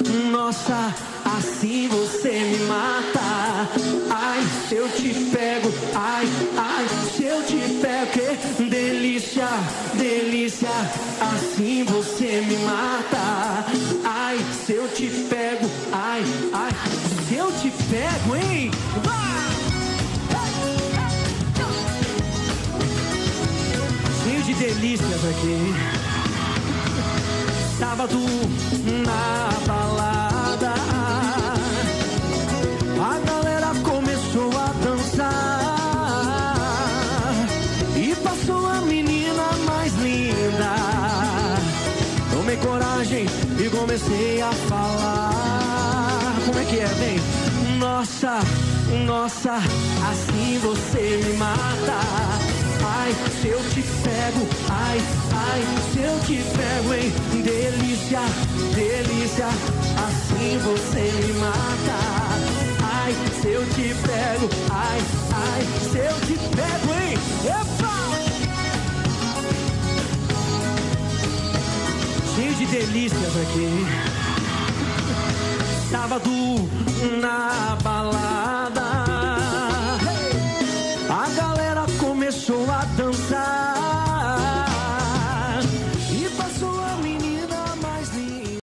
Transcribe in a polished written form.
Nossa, assim você me mata. Ai, se eu te pego, ai, ai, se eu te pego, que delícia, delícia, assim você me mata. Ai, se eu te pego, ai, ai, se eu te pego, hein? Cheio de delícias aqui. Sábado na balada, a galera começou a dançar e passou a menina mais linda. Tomei coragem e comecei a falar. Como é que é, bem? Nossa, nossa, assim você me mata. Ai, se eu te pego, ai, ai, se eu te pego, hein? Delícia, delícia, assim você me mata. Ai, se eu te pego, ai, ai, se eu te pego, hein? Epa! Cheio de delícias aqui. Sábado na balada,